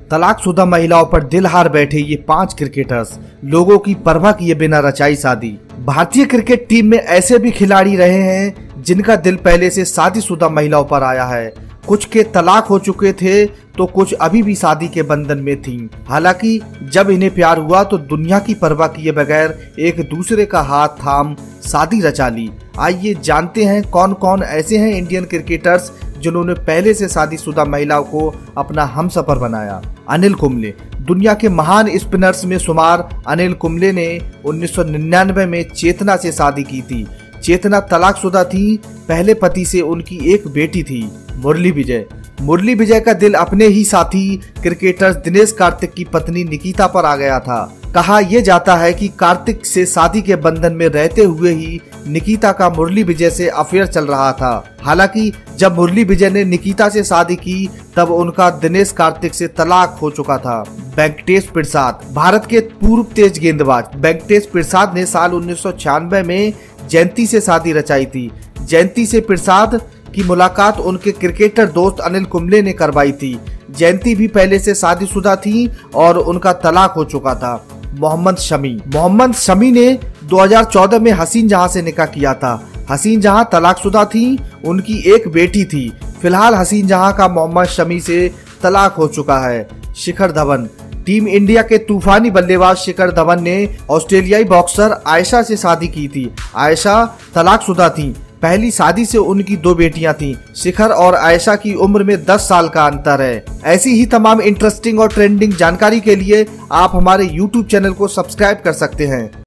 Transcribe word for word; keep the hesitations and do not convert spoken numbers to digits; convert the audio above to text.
तलाकशुदा महिलाओं पर दिल हार बैठे ये पांच क्रिकेटर्स, लोगों की परवाह किए बिना रचाई शादी। भारतीय क्रिकेट टीम में ऐसे भी खिलाड़ी रहे हैं जिनका दिल पहले से शादीशुदा महिलाओं पर आया है। कुछ के तलाक हो चुके थे तो कुछ अभी भी शादी के बंधन में थीं। हालांकि जब इन्हें प्यार हुआ तो दुनिया की परवाह किए बगैर एक दूसरे का हाथ थाम शादी रचा ली। आइए जानते हैं कौन कौन ऐसे हैं इंडियन क्रिकेटर्स जिन्होंने पहले से शादीशुदा महिलाओं को अपना हमसफर बनाया। अनिल कुंबले। दुनिया के महान स्पिनर्स में शुमार अनिल कुंबले ने उन्नीस सौ निन्यानवे में चेतना से शादी की थी। चेतना तलाकशुदा थी। पहले पति से उनकी एक बेटी थी, मुरली विजय। मुरली विजय का दिल अपने ही साथी क्रिकेटर दिनेश कार्तिक की पत्नी निकिता पर आ गया था। कहा यह जाता है कि कार्तिक से शादी के बंधन में रहते हुए ही निकिता का मुरली विजय से अफेयर चल रहा था। हालांकि जब मुरली विजय ने निकिता से शादी की तब उनका दिनेश कार्तिक से तलाक हो चुका था। वेंकटेश प्रसाद। भारत के पूर्व तेज गेंदबाज वेंकटेश प्रसाद ने साल उन्नीस सौ छियानवे में जयंती से शादी रचाई थी। जयंती से प्रसाद की मुलाकात उनके क्रिकेटर दोस्त अनिल कुंबले ने करवाई थी। जयंती भी पहले से शादीशुदा थी और उनका तलाक हो चुका था। मोहम्मद शमी। मोहम्मद शमी ने दो हज़ार चौदह में हसीन जहां से निकाह किया था। हसीन जहां तलाकशुदा थी, उनकी एक बेटी थी। फिलहाल हसीन जहां का मोहम्मद शमी से तलाक हो चुका है। शिखर धवन। टीम इंडिया के तूफानी बल्लेबाज शिखर धवन ने ऑस्ट्रेलियाई बॉक्सर आयशा से शादी की थी। आयशा तलाकशुदा थी। पहली शादी से उनकी दो बेटियां थीं। शिखर और आयशा की उम्र में दस साल का अंतर है। ऐसी ही तमाम इंटरेस्टिंग और ट्रेंडिंग जानकारी के लिए आप हमारे यूट्यूब चैनल को सब्सक्राइब कर सकते हैं।